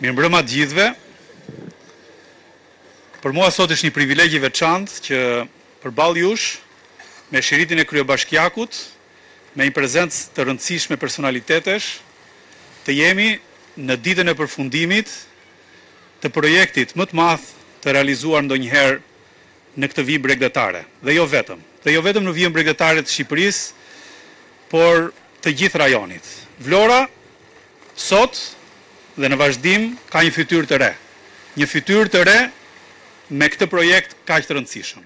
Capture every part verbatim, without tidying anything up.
Mirëmbrëma të gjithëve. Për mua sot është një privilegj i veçantë që përballë jush me shiritin e kryebashkiakut, me një prezencë të rëndësishme personalitetesh, të jemi në ditën e përfundimit të projektit më të madh të realizuar ndonjëherë në këtë vijë bregdetare, dhe jo vetëm, dhe jo vetëm në vijën bregdetare të Shqipërisë, por të gjithë rajonit. Vlora sot dhe në vazhdim ka një fytyrë të re. Një fytyrë të re me këtë projekt kaq të rëndësishëm.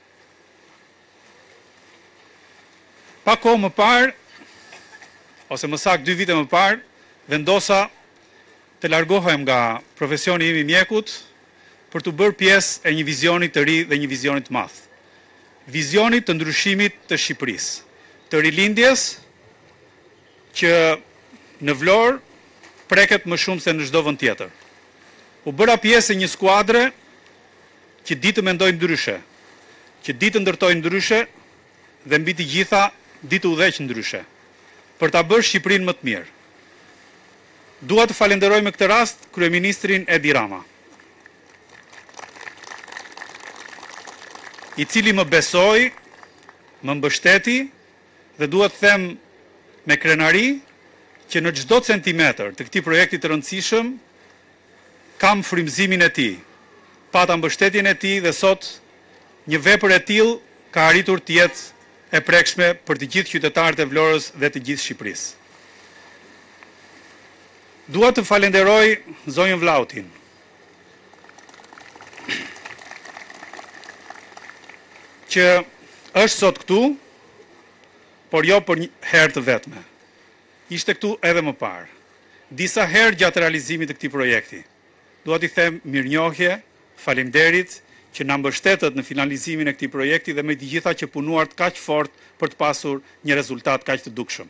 Pa kohë më parë, ose më saktë dy vite më parë, vendosa të largohem nga profesioni im i mjekut për të bërë pjesë e një vizioni të ri dhe një vizioni të madh. Vizioni të ndryshimit të Shqipërisë, të rilindjes që në Vlorë preket më shumë se në çdo vend tjetër. U bëra pjesë e një skuadre që di të mendojë ndryshe, që di të ndërtojë ndryshe dhe mbi të gjitha di të udhëheq ndryshe, për ta bërë Shqipërinë më të mirë. Dua të falenderoj me këtë rast kryeministrin Edi Rama, i cili më besoi, më mbështeti dhe dua të them me krenari që në çdo centimetër të këtij projekti të rëndësishëm kam frymëzimin e tij, pata mbështetjen e tij dhe sot një vepër e tillë ka arritur të jetë e prekshme për të gjithë qytetarët e Vlorës dhe të gjithë Shqipërisë. Dua të falenderoj zonjën Vllautin, që është sot këtu, por jo për një herë të vetme. Ishte këtu edhe më parë, disa herë gjatë realizimit të këtij projekti. Dua t'i them mirënjohje, faleminderit që na mbështetët në finalizimin e këtij projekti dhe me të gjitha që punuart kaq fort për të pasur një rezultat kaq të dukshëm.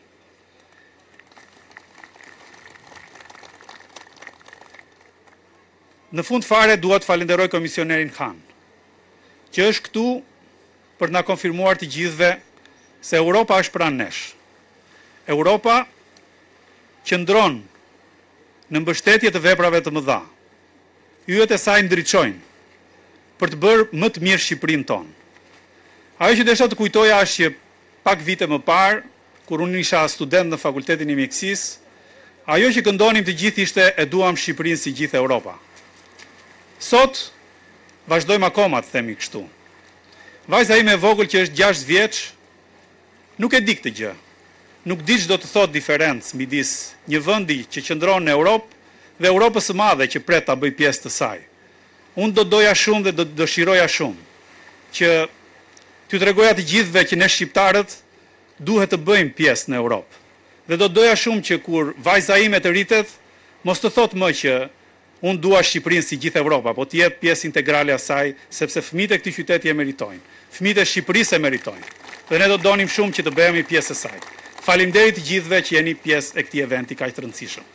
Në fund fare dua të falenderoj komisionerin Han, që është këtu për të na konfirmuar të gjithëve se Europa është pranë nesh. Europa qëndron në mbështetje të veprave të mëdha. Yjet e saj ndriçojnë për të bërë më të mirë Shqipërinë tonë. Ajo që desha të kujtoja është që pak vite më parë, kur unë isha student në Fakultetin e Mjekësisë, ajo që këndonim të gjithë ishte e duam Shqipërinë si gjithë Europa. Sot vazhdojmë akoma të themi kështu. Vajza ime e vogël që është gjashtë vjeç nuk e di këtë gjë. Nuk di ç'do të thotë diferencë midis një vendi që qëndron në Europë dhe Europës së Madhe që pret ta bëj pjesë të saj. Unë do doja shumë dhe do dëshiroja shumë që t'ju tregoja të gjithëve që ne shqiptarët duhet të bëjmë pjesë në Europë. Dhe do doja shumë që kur vajza ime të rritet, mos të thotë më që unë dua Shqipërinë si gjithë Europa, po të jetë pjesë integrale e saj, sepse fëmijët e këtij qyteti e meritojnë. Fëmijët e Shqipërisë e meritojnë. Dhe ne do donim shumë që të bëhemi pjesë e saj. Faleminderit të gjithëve që jeni pjesë e këtij eventi kaq të rëndësishëm.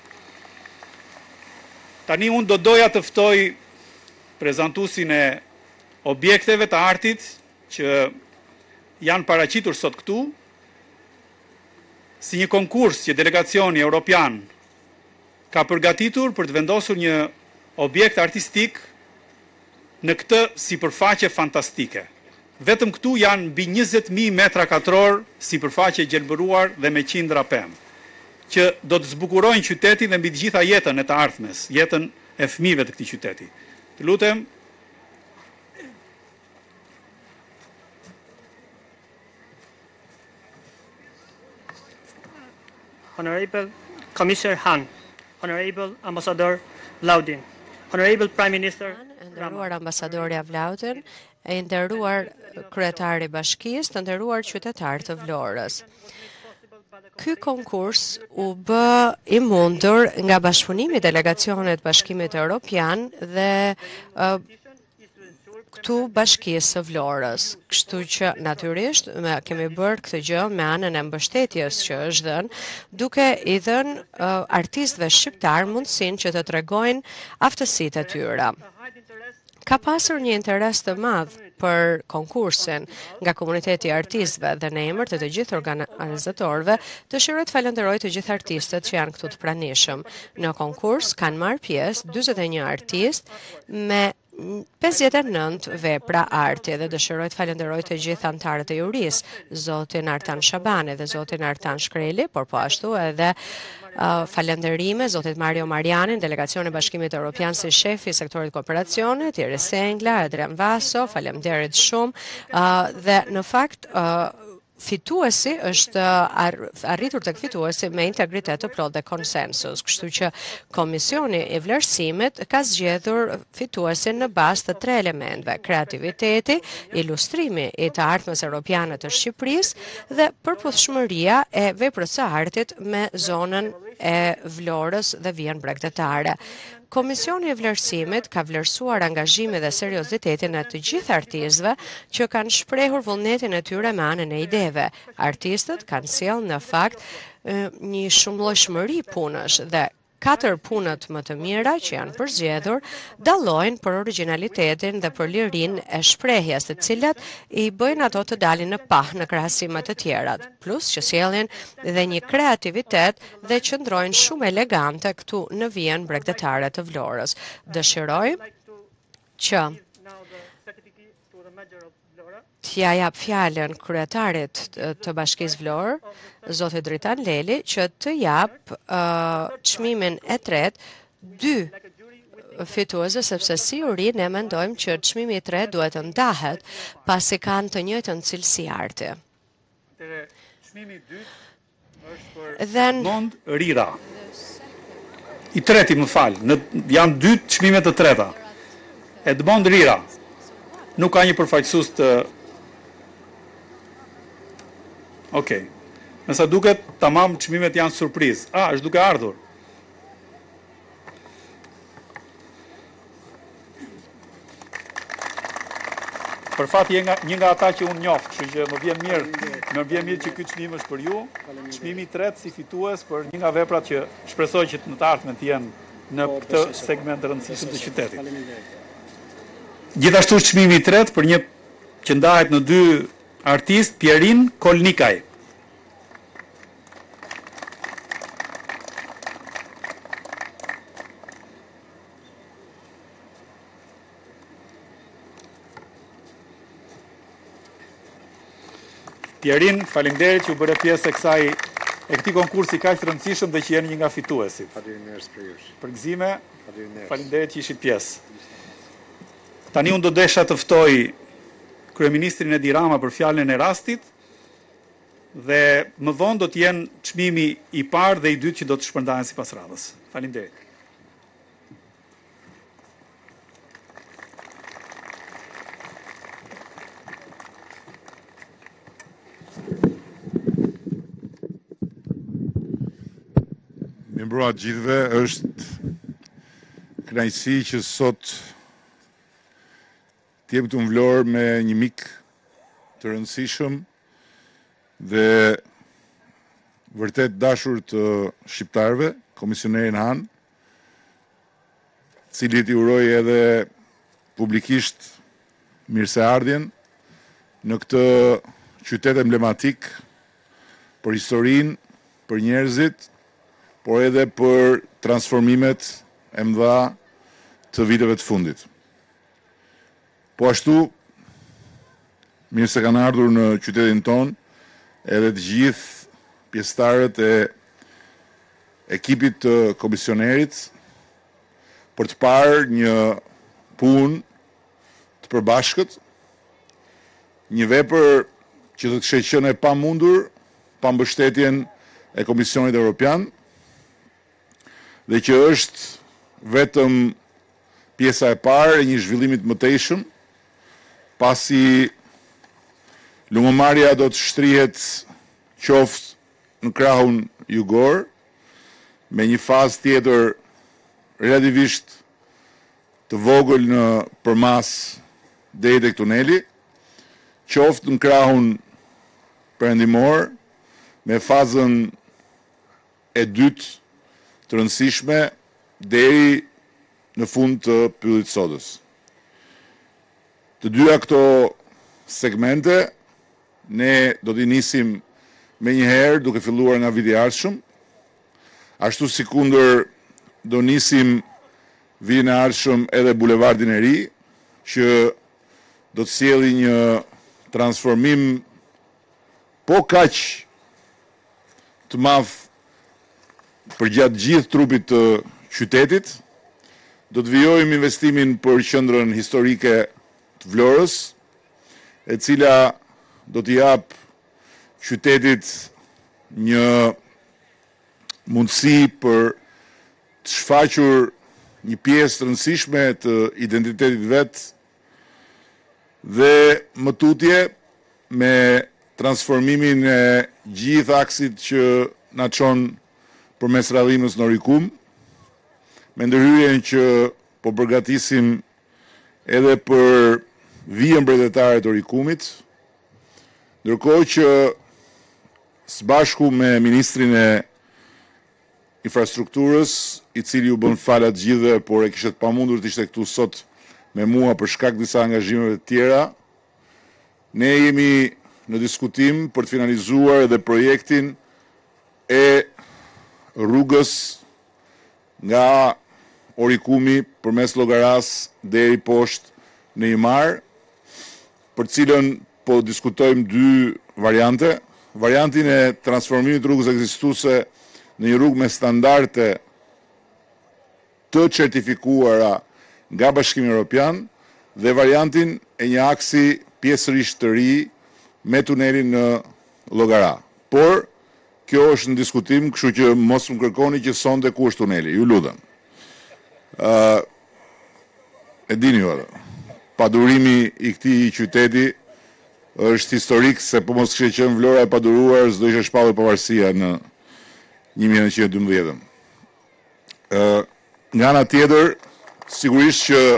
Tani unë do doja të ftoj prezantuesin e objekteve të artit që janë paraqitur sot këtu, si një konkurs që delegacioni evropian ka përgatitur për të vendosur një objekt artistik në këtë sipërfaqe fantastike. Vetëm këtu janë mbi njëzet mijë metra katror sipërfaqe gjelbëruar dhe me qindra pemë, që do të zbukurojnë qytetin dhe mbi të gjitha jetën e të ardhmes, jetën e fëmijëve të këtij qyteti. Të lutem. Honorable Commissioner Han, Honorable Ambassador Vllaudin, Honorable Prime Minister Nderuar ambasadorja Vllautin, e nderuar kryetari i bashkisë, të nderuar qytetarë të Vlorës. Ky konkurs u bë i mundur nga bashkëpunimi i delegacionit Bashkimit Evropian dhe uh, këtu bashkisë së Vlorës. Kështu që natyrisht me kemi bërë këtë gjë me anën e mbështetjes që është dhënë, duke i dhënë uh, artistëve shqiptar mundësinë që të tregojnë aftësitë e tyre. Ka pasur një interes të madh për konkursin nga komuniteti i artistëve dhe në emër të të gjithë organizatorëve, dëshiroj të falenderoj të gjithë artistët që janë këtu të pranishëm. Në konkurs kanë marrë pjesë dyzet e një artistë me pesëdhjetë e nëntë vepra arti dhe dëshiroj të falenderoj të gjithë anëtarët e jurisë, zotin Artan Shabani dhe zotin Artan Shkreli, por po ashtu edhe Uh, falenderime zotit Mario Marianin, delegacioni Bashkimit Evropian si shefi i sektorit kooperacionit, Iris Sengla, Adrian Vaso, falemderit shumë uh, dhe në fakt uh, fituesi është arritur tek fituesi me integritet të plot dhe konsensus, kështu që Komisioni i Vlerësimit ka zgjedhur fituesin në bazë të tre elementeve: kreativiteti, ilustrimi i të ardhmes europiane të Shqipërisë dhe përputhshmëria e veprës së artit me zonën e Vlorës dhe vijën bregdetare. Komisioni i Vlerësimit ka vlerësuar angazhimin dhe seriozitetin e të gjithë artistëve që kanë shprehur vullnetin e tyre me anën e ideve. Artistët kanë sjellë në fakt një shumëllojshmëri punësh dhe katër punët më të mira që janë përzgjedhur dallojnë për origjinalitetin dhe për lirinë e shprehjes, të cilat i bëjnë ato të dalin në pah në krahasim me të tjerat, plus që sjellin dhe një kreativitet dhe qëndrojnë shumë elegante këtu në vijën bregdetare të Vlorës. Dëshiroj që t'ja jap fjalën kryetarit të Bashkisë Vlorë, zoti Dritan Leli, që të jap uh, çmimin e tretë dy fituesve, sepse si uri ne mendojmë që çmimi i tretë duhet të ndahet pasi kanë të njëjtën cilësi arti. Çmimi i dytë është për Then, Edmond Rira. I treti, më fal, në, janë dy çmime të treta. Edmond Rira nuk ka një përfaqësues të Okej. Okay. Nësa duket, tamam çmimet janë surprizë. Ah, është duke ardhur. Për fat je nga një nga ata që unë njoh, kështu që më vjen mirë, më vjen mirë që ky çmim është për ju. Çmimi i tretë si fitues për një nga veprat që shpresoj që në të ardhmen të jenë në këtë segment të rëndësishëm të qytetit. Gjithashtu çmimi i tretë për një që ndahet në dy artist, Pierin Kolnikaj. Pierin, faleminderit që u bëre pjesë e kësaj e këtij konkursi kaq të rëndësishëm dhe që jeni një nga fituesit. Faleminderit për ju. Për gëzime, Faleminderit. Faleminderit që ishit pjesë. Tani unë do desha të ftoj kryeministrin Edi Rama për fjalën e rastit dhe më vonë do të jenë çmimi i parë dhe i dytë që do të shpërndahen sipas radhës. Faleminderit. Mbroa gjithve, është kënaqësi që sot t'jem të në Vlorë me një mik të rëndësishëm dhe vërtet dashur të shqiptarëve, komisionerin Han, cilit i uroj edhe publikisht mirëseardhjen në këtë qytet emblematik për historinë, për njerëzit, por edhe për transformimet e mëdha të viteve të fundit. Po ashtu, mirë se kanë ardhur në qytetin ton, edhe të gjithë pjesëtarët e ekipit të komisionerit për të parë një punë të përbashkët, një vepër që do të kishte qenë e pamundur pa mbështetjen e Komisionit Evropian, dhe që është vetëm pjesa e parë e një zhvillimit mëtejshëm, pasi lungëmarrja do të shtrihet qoftë në krahun jugor, me një fazë tjetër relativisht të vogël në përmas deri tek tuneli, qoftë në krahun perëndimor, me fazën e dytë të rëndësishme deri në fund të pyllit sodës. Të dyja këto segmente ne do t'i nisim me njëherë duke filluar nga viti i ardhshëm, ashtu si kundër do nisim vitin e ardhshëm edhe bulevardin e ri, që do të sjellë një transformim po kaq të madh përgjatë gjithë trupit të qytetit. Do të vijojmë investimin për qendrën historike të Vlorës, e cila do t'i jap qytetit një mundësi për të shfaqur një pjesë të rëndësishme të identitetit vet dhe më tutje me transformimin e gjithë aksit që na çon përmes radhimës në Orikum, me ndërhyrjen që po përgatisim edhe për vijën mbretërore të Orikumit, ndërkohë që së bashku me ministrin e infrastrukturës, i cili u bën falat gjithë, por e kishte pamundur të ishte këtu sot me mua për shkak të disa angazhimeve të tjera, ne jemi në diskutim për të finalizuar edhe projektin e rrugës nga Orikumi përmes Llogaras deri poshtë në Imar, për cilën po diskutojmë dy variante. Variantin e transformimit të rrugës ekzistuese në një rrugë me standarde të certifikuara nga Bashkimi Evropian dhe variantin e një aksi pjesërisht të ri me tunelin në Llogara. Por kjo është në diskutim, kështu që mos më kërkoni që sonte ku është tuneli, ju lutem. Uh, e dini ju atë. Padurimi i këtij qyteti është historik, se po mos kishte qenë Vlora e paduruar, s'do ishte shpallur pavarësia në një mijë e nëntëqind e dymbëdhjetë. Uh, nga ana tjetër, sigurisht që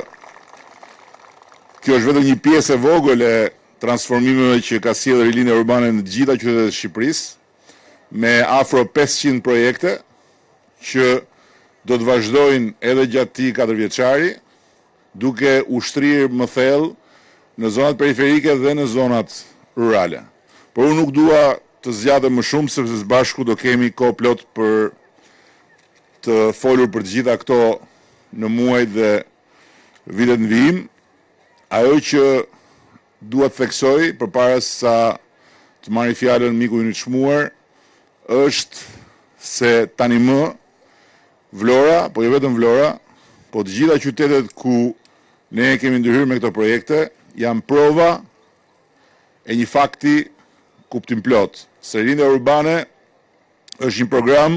kjo është vetëm një pjesë e vogël e transformimeve që ka sjellë rilindja urbane në të gjitha qytetet e Shqipërisë, me afro pesëqind projekte që do të vazhdojnë edhe gjatë këtij katërvjeçari, duke ushtrirë më thellë në zonat periferike dhe në zonat rurale. Por unë nuk dua të zgjatem më shumë, sepse së bashku do kemi kohë plot për të folur për të gjitha këto në muajt dhe vitet në vijim. Ajo që dua të theksoj përpara sa të marrë fjalën miku i çmuar është se tani më Vlora, po jo vetëm Vlora, po të gjitha qytetet ku ne kemi ndërhyrë me këto projekte, janë prova e një fakti kuptim plot. Se rinja urbane është një program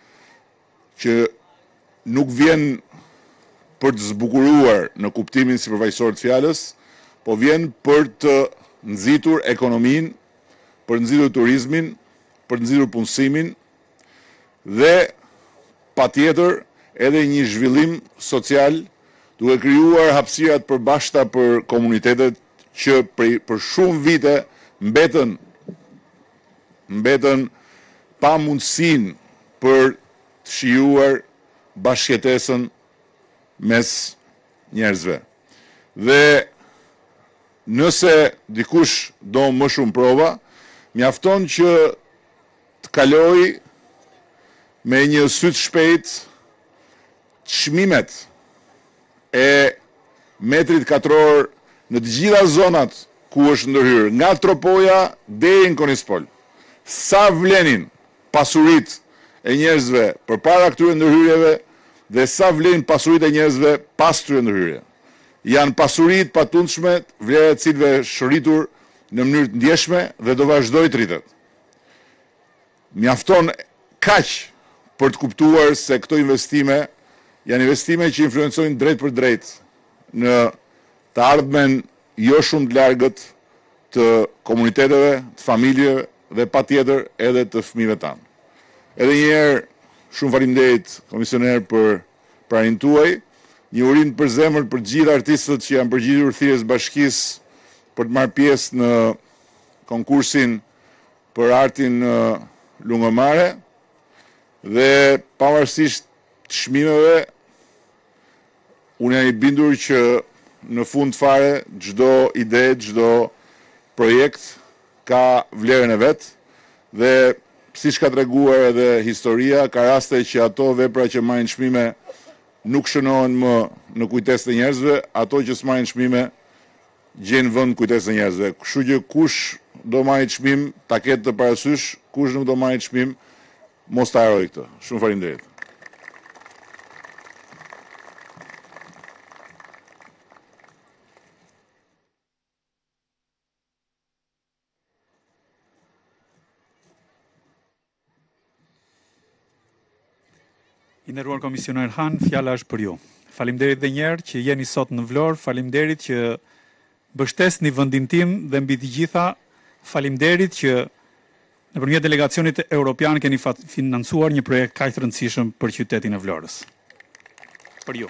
që nuk vjen për të zbukuruar në kuptimin sipërfaqësor të fjalës, po vjen për të nxitur ekonominë, për të nxitur turizmin, për të nxitur punësimin dhe patjetër edhe një zhvillim social, duke krijuar hapësira të përbashkëta për komunitetet që për, për shumë vite mbetën mbetën pa mundësinë për të shijuar bashkëjetesën mes njerëzve. Dhe nëse dikush do më shumë prova, mjafton që të kaloj me një sy të shpejt çmimet e metrit katror në të gjitha zonat ku është ndërhyrë, nga Tropoja deri në Konispol. Sa vlenin pasuritë e njerëzve përpara këtyre ndërhyrjeve dhe sa vlenin pasuritë e njerëzve pas këtyre ndërhyrjeve. Janë pasuritë patundshme, vlera e cilëve shëritur në mënyrë të ndjeshme dhe do vazhdoj të rritet. Mjafton kaq për të kuptuar se këto investime janë investime që influencojnë drejt për drejt në të ardhmen jo shumë të largët të komuniteteve, të familjeve dhe patjetër edhe të fëmijëve tanë. Edhe një herë shumë faleminderit komisioner për praninë tuaj, një urim për zemër për gjithë artistët që janë përgjigjer thirrjes bashkisë për të marrë pjesë në konkursin për artin në Lungomare. Dhe pavarësisht të çmimeve, unë jam i bindur që në fund fare çdo ide, çdo projekt ka vlerën e vet dhe siç ka treguar edhe historia, ka raste që ato vepra që marrin çmime nuk shënohen më në kujtesë të njerëzve, ato që s'marrin çmime gjen vend kujtesë të njerëzve. Kështu që kush do marrë çmim, ta ketë të parasysh, kush nuk do marrë çmim, mos ta harroj këtë. Shumë faleminderit. I nderuar komisioner Han, fjala është për ju. Faleminderit edhe një herë që jeni sot në Vlorë, faleminderit që mbështesni vendin tim dhe mbi të gjitha, faleminderit që nëpërmjet delegacionit evropian keni financuar një projekt kaq të rëndësishëm për qytetin e Vlorës. Për ju.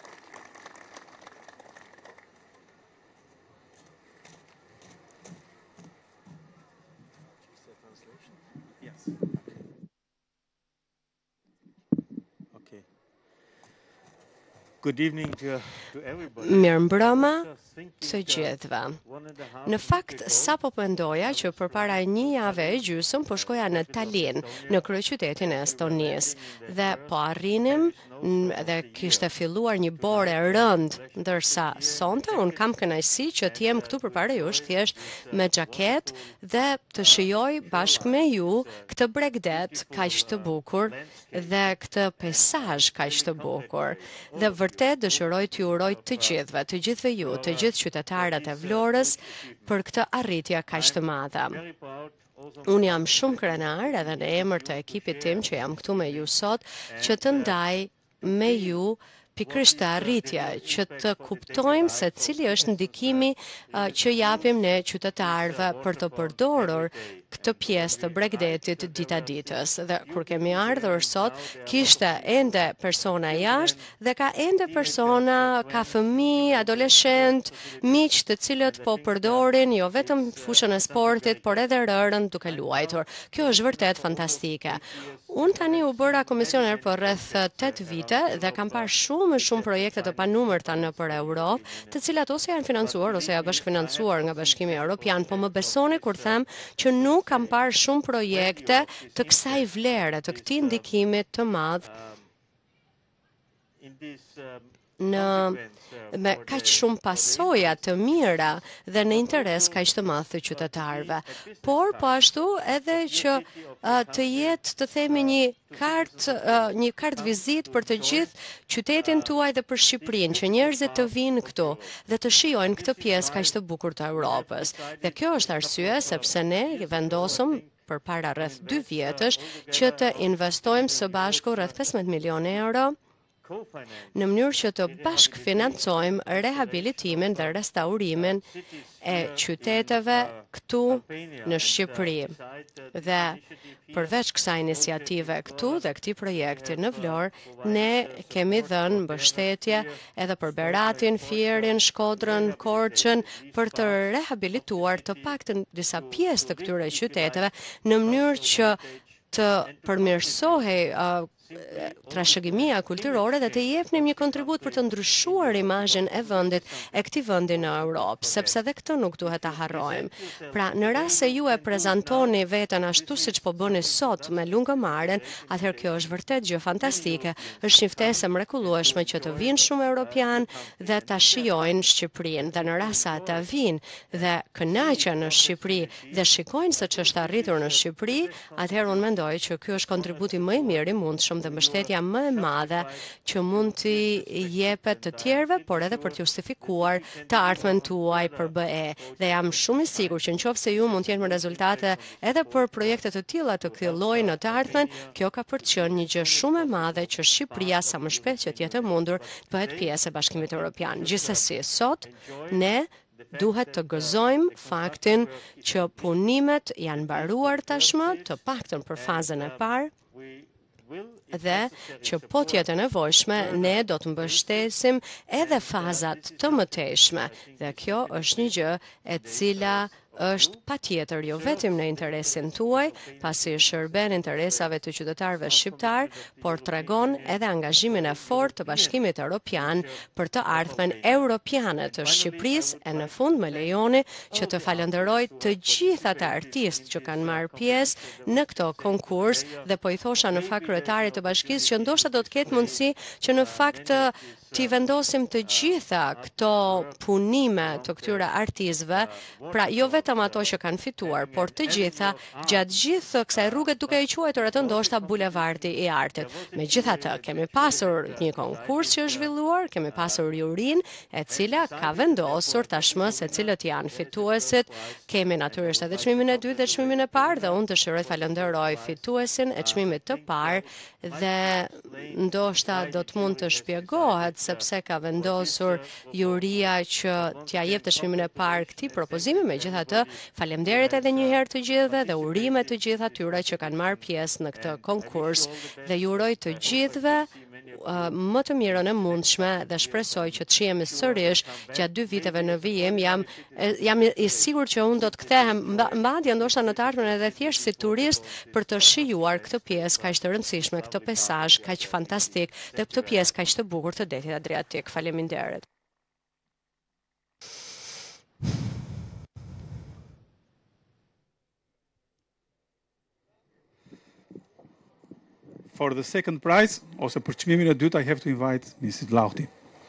Good evening to, to everybody. Mirëmbrëma të gjithëve. Në fakt, sa po mendoja që përpara një jave e gjysmë po shkoja në Tallinn, në kryeqytetin e Estonisë, dhe po arrinim dhe kishte filluar një bore rënd, ndërsa sonte un kam kënaqësi që të jem këtu përpara jush thjesht me xhaket dhe të shijoj bashkë me ju këtë bregdet kaq të bukur dhe këtë peizazh kaq të bukur. Dhe vërtet dëshiroj t'ju uroj të gjithëve, të gjithëve ju, të gjithë qytetarët e Vlorës për këtë arritje kaq të madhe. Unë jam shumë krenar edhe në emër të ekipit tim që jam këtu me ju sot, që të ndaj me ju pikërisht të arritja, që të kuptojmë se cili është ndikimi uh, që japim ne qytetarëve për të përdorur këtë pjesë të bregdetit dita ditës. Dhe kur kemi ardhur sot, kishte ende persona jashtë dhe ka ende persona, ka fëmijë, adoleshent, miq të cilët po përdorin jo vetëm fushën e sportit, por edhe rërën duke luajtur. Kjo është vërtet fantastike. Unë tani u bëra komisioner për rreth tetë vite dhe kam parë shumë e shumë projekte të panumërta në për Europë, të cilat ose janë financuar ose janë bashkëfinancuar nga Bashkimi Evropian, po më besoni kur them që nuk kam parë shumë projekte të kësaj vlere, të këtij ndikimi të madh në me kaq shumë pasoja të mira dhe në interes kaq të madh të qytetarëve. Por po ashtu edhe që uh, të jetë të themi një kartë uh, një kartë vizit për të gjithë qytetin tuaj dhe për Shqipërinë, që njerëzit të vinë këtu dhe të shijojnë këtë pjesë kaq të bukur të Europës. Dhe kjo është arsye sepse ne vendosëm përpara rreth dy vjetësh që të investojmë së bashku rreth pesëmbëdhjetë milionë euro në mënyrë që të bashkëfinancojmë rehabilitimin dhe restaurimin e qyteteve këtu në Shqipëri. Dhe përveç kësaj iniciative këtu dhe këtij projekti në Vlorë, ne kemi dhënë mbështetje edhe për Beratin, Fierin, Shkodrën, Korçën për të rehabilituar të paktën disa pjesë të këtyre qyteteve në mënyrë që të përmirësohej uh, trashëgimia kulturore dhe të jepnim një kontribut për të ndryshuar imazhin e vendit e këtij vendi në Europë, sepse edhe këtë nuk duhet ta harrojmë. Pra, në rast se ju e prezantoni veten ashtu siç po bëni sot me lungëmarrën, atëherë kjo është vërtet gjë fantastike, është një ftesë mrekullueshme që të vinë shumë europian dhe ta shijojnë Shqipërinë. Dhe në rast se ata vinë dhe kënaqen në Shqipëri dhe shikojnë se ç'është arritur në Shqipëri, atëherë unë mendoj që ky është kontributi më i mirë i mundshëm dhe mbështetja më e madhe që mund t'i jepet të tjerëve, por edhe për të justifikuar të ardhmen tuaj për B E. Dhe jam shumë i sigurt që nëse ju mund të jeni me rezultate edhe për projekte të tilla të këtij lloji në të ardhmen, kjo ka për të qenë një gjë shumë e madhe që Shqipëria sa më shpejt që të jetë e mundur të bëhet pjesë e Bashkimit Evropian. Gjithsesi, sot ne duhet të gëzojmë faktin që punimet janë mbaruar tashmë, të paktën për fazën e parë, dhe që po t'jetë nevojshme, ne do të mbështesim edhe fazat të mëtejshme. Dhe kjo është një gjë e cila është patjetër jo vetëm në interesin tuaj, pasi shërben interesave të qytetarëve shqiptar, por tregon edhe angazhimin e fortë të Bashkimit Evropian për të ardhmen europiane të Shqipërisë e në fund më lejoni që të falenderoj të gjitha të artistë që kanë marrë pjesë në këto konkurs dhe po i thosha në fakt kryetarit të bashkisë që ndoshta do të ketë mundësi që në fakt t'i vendosim të gjitha këto punime të këtyre artistëve, pra jo vetëm ato që kanë fituar, por të gjitha gjatë gjithë kësaj rruge duke i quajtur atë ndoshta bulevardi i artit. Megjithatë, kemi pasur një konkurs që është zhvilluar, kemi pasur jurin e cila ka vendosur tashmë se cilët janë fituesit. Kemi natyrisht edhe çmimin e dytë dhe çmimin e parë dhe unë dëshiroj të falenderoj fituesin e çmimit të parë dhe ndoshta do të mund të shpjegohet sepse ka vendosur juria që t'ja jep të çmimin e parë këtij propozimi. Megjithatë, faleminderit edhe një herë të gjithëve dhe urime të gjithë atyre që kanë marrë pjesë në këtë konkurs dhe ju uroj të gjithëve uh, më të mirën e mundshme dhe shpresoj që të shihemi sërish gjatë dy viteve në vijim. Jam jam i sigurt që unë do të kthehem mbadje ndoshta në të ardhmen edhe thjesht si turist për të shijuar këtë pjesë kaq të rëndësishme, këtë peizazh kaq fantastik dhe këtë pjesë kaq të bukur të detit Adriatik. Faleminderit. For the second prize, ose për çmimin e dytë, I have to invite Missus Lauti.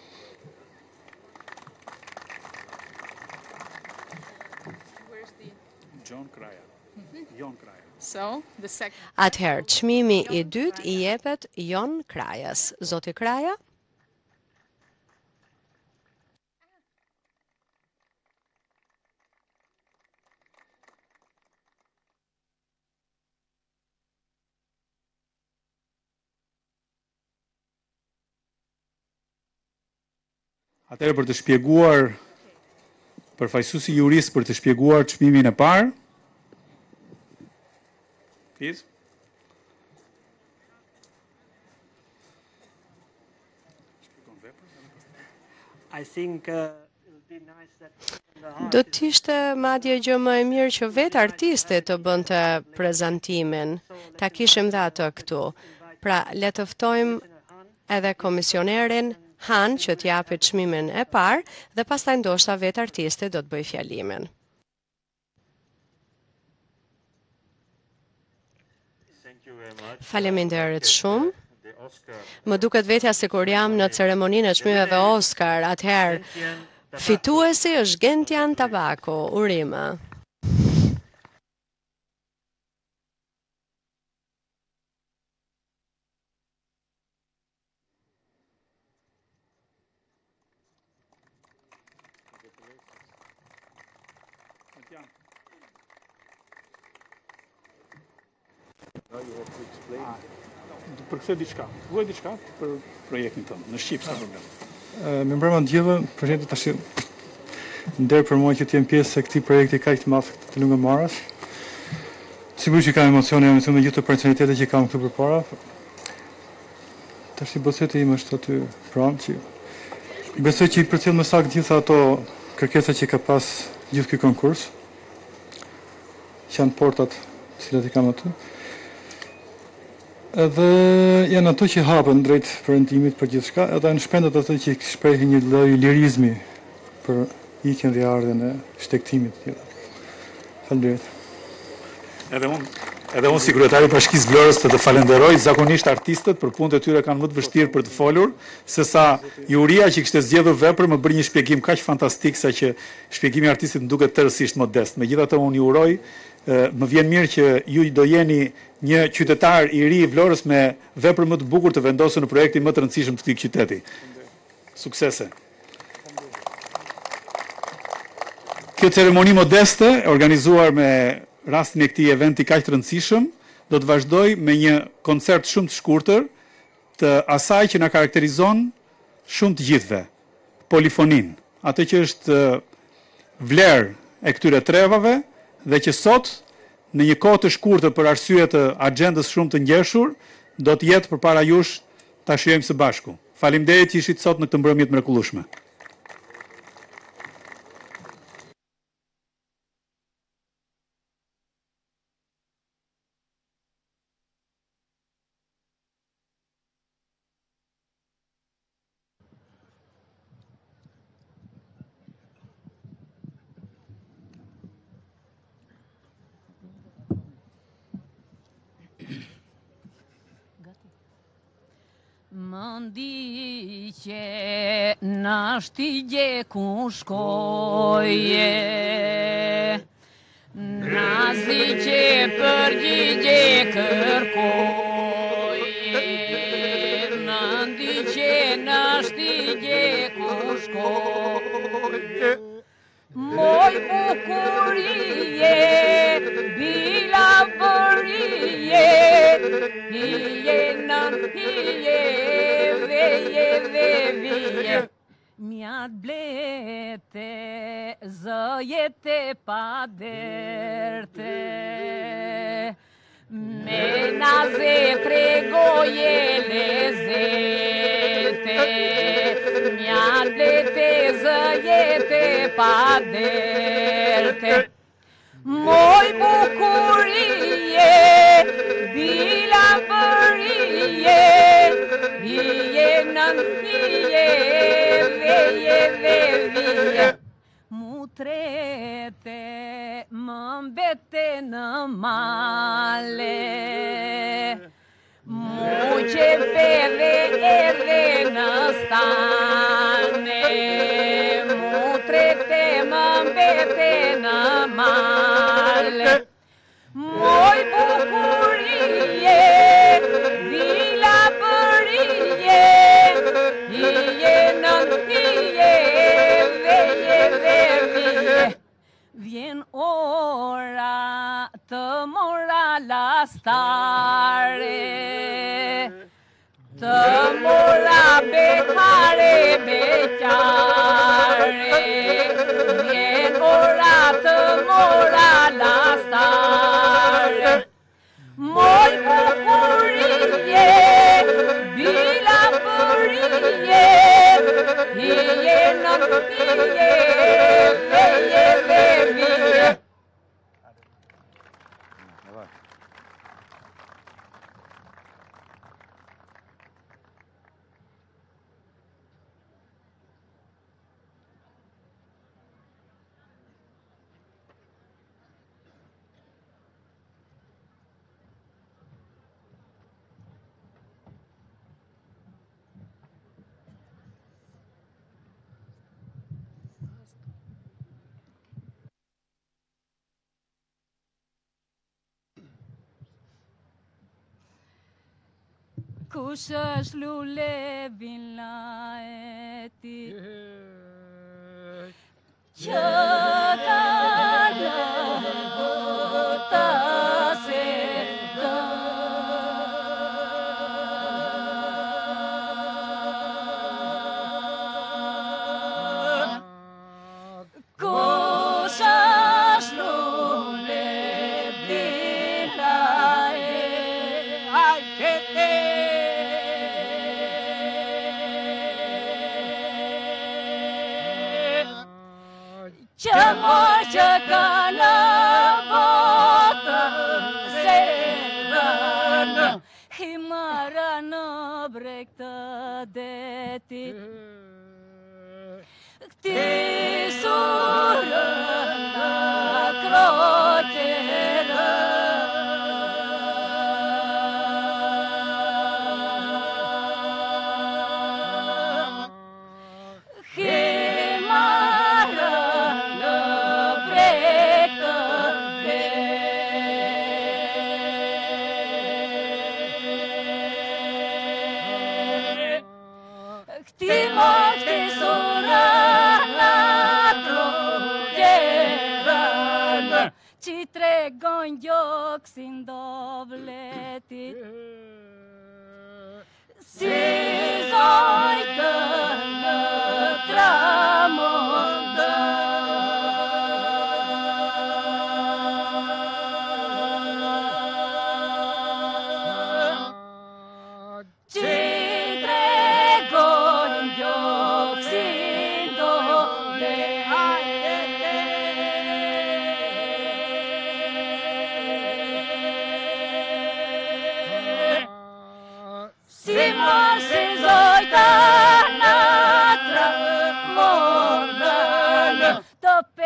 Where's the... John Kraja. Jon Kraja. So, the second... Atëherë, çmimi i dytë i jepet Jon Krajas. Zoti Kraja? Atëherë për të shpjeguar përfaqësuesi jurist për të shpjeguar çmimin e parë. Please. I think uh, it would be nice that Do t'ishte madje gjë më e mirë që vetë artisti të bënte prezantimin, ta kishim dhe atë këtu. Pra, le të ftojmë edhe komisionerin Han që t'japi çmimin e parë dhe pastaj ndoshta vetë artisti do të bëj fjalimin. Faleminderit shumë. Më duket vetja sikur jam në ceremoninë e çmimeve Oscar, atëherë fituesi është Gentian Tabako, urime. Për këtë diçka, thuaj diçka për projektin tënd në Shqip, s'ka problem. Me mbrëma të gjithëve, përshëndetje tash nder për mua që të jem pjesë e këtij projekti kaq të madh të Lungëmarrës. Sigurisht që kam emocione, jam me gjithë të personalitetet që kam këtu përpara. Tash boseti im është aty pranë që besoj që i përcjell më saktë gjitha ato kërkesa që ka pas gjithë ky konkurs. Që janë portat të cilat i kam aty. Edhe janë ato që hapen drejt perëndimit për gjithçka, edhe në shpendat ato që shprehin një lloj lirizmi për ikjen dhe ardhen e shtektimit të tjera. Faleminderit. Edhe unë, edhe unë si kryetari i Bashkisë Vlorës të të falenderoj, zakonisht artistët për punët e tyre kanë më të vështirë për të folur, sesa juria që kishte zgjedhur vepër më bëri një shpjegim kaq fantastik sa që shpjegimi i artistit më duket tërësisht modest. Megjithatë unë ju uroj, më vjen mirë që ju do jeni një qytetar i ri i Vlorës me vepër më të bukur të vendosur në projektin më të rëndësishëm të këtij qyteti. Suksese. Kjo ceremoni modeste, organizuar me rastin e këtij eventi kaq të rëndësishëm, do të vazhdoj me një koncert shumë të shkurtër të asaj që na karakterizon shumë të gjithëve, polifonin, atë që është vlerë e këtyre trevave dhe që sot në një kohë të shkurtër për arsye të agjendës shumë të ngjeshur, do të jetë përpara jush ta shijojmë së bashku. Faleminderit që ishit sot në këtë mbrëmje të mrekullueshme. ndiqe në shtigje ku shkoje, nazi që përgjigje kërkoje, në ndiqe në shtigje ku shkoje. Moj bukurie, bila bërie, hije në hije, veje ve vije. Mjat blete, zëjete pa derte, me naze tregoje lezete, mjat blete, zëjete pa derte. Moj bukurie, bila bërie, hije në hije, veje ve vije. Mu trete, më mbete në male, mu qepeve erdhe në stane, mu trete, më mbete në male. Moj bukurie, bila bërie, hije në hije, veje ve vije. Vjen ora të mora lastare, të mora bekare beqare, vjen ora të mora lastare. Moj bukurie, bila bërie, hije në hije, veje ve vije. Kush është lule villaeti që ka lëvëta se dë. Kush është lule villaeti që mor që ka në botë se dënë, i marrë në breg të detit. Këti surë në kroqerë, që tregon gjoksin do vletit. Si zojtë në tramontë, që tregon gjoksin do vletit. Si mos si zojta në tramontë, të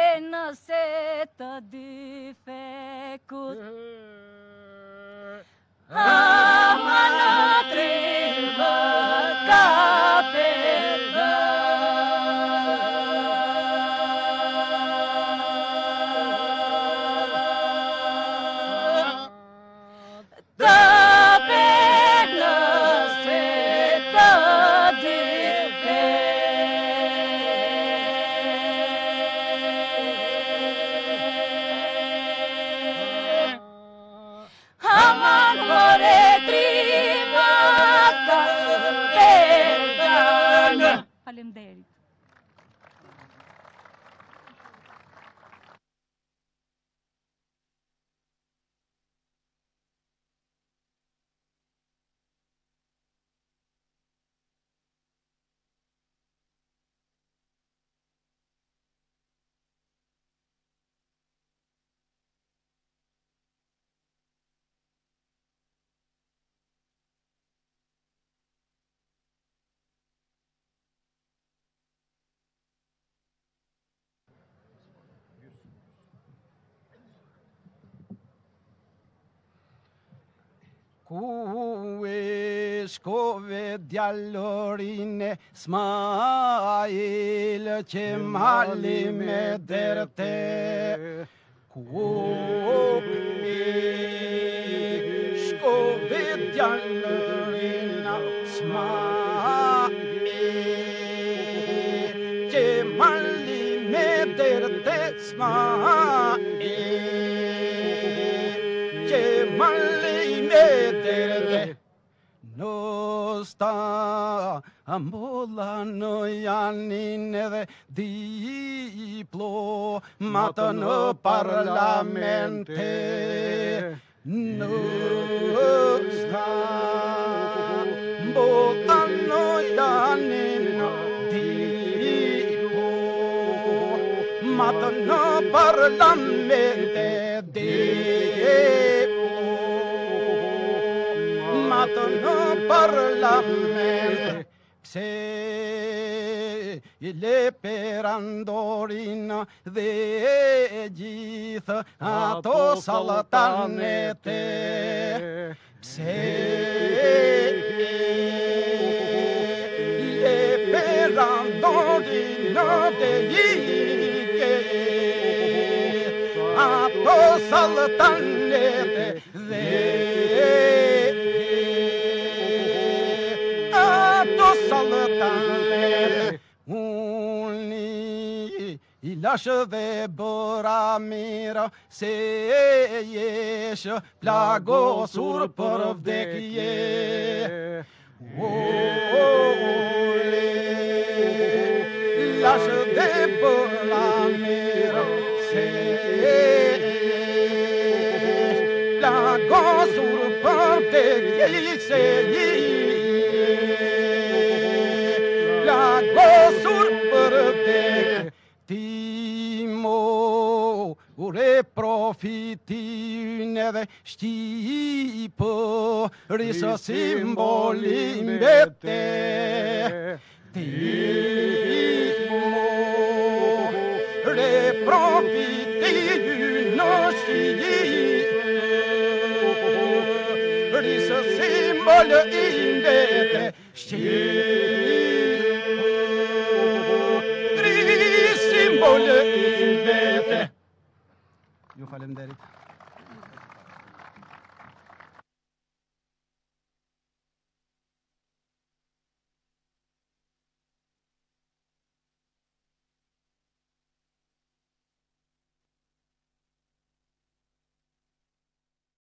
Ku e shkove djallorin e Smail që mali me derte. Ku e shkove djallorin e Smail që mali me derte. Smail që mali no sta ambullano janin edhe diplomatë në parlamente. No sta ambullano janin diplomatë në parlamente. Mato no parlamente se le perandorina dhe gjithë ato saltanete. Se le perandorina dhe gjithë ato saltanete dhe saltanete. Unë I lashë dhe bëra mira se jeshë plagosur për vdekje. Unë lashë dhe bëra mira se jeshë plagosur për vdekje. Se Gosur për tek ti mo ure profitin edhe Shqipë risë simbolim bete. Ti mo ure profitin në Shqipë risë simbolim bete. Simbole i vete. Ju falenderit.